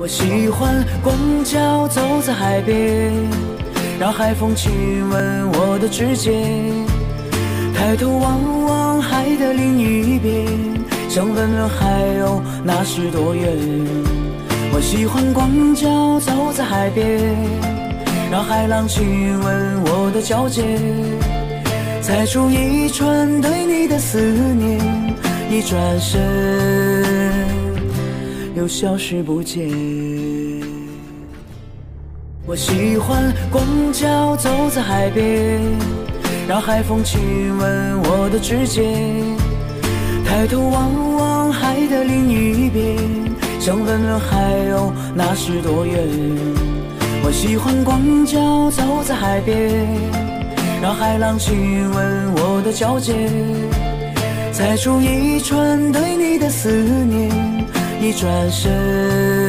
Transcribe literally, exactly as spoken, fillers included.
我喜欢光脚走在海边，让海风亲吻我的指尖，抬头望望海的另一边，想问问海鸥那是多远。我喜欢光脚走在海边，让海浪亲吻我的脚尖，猜出一串对你的思念，一转身又消失不见。我喜欢光脚走在海边，让海风亲吻我的指尖，抬头望望海的另一边，想问问海鸥那是多远。我喜欢光脚走在海边，让海浪亲吻我的脚尖，猜出一串对你的思念，一转身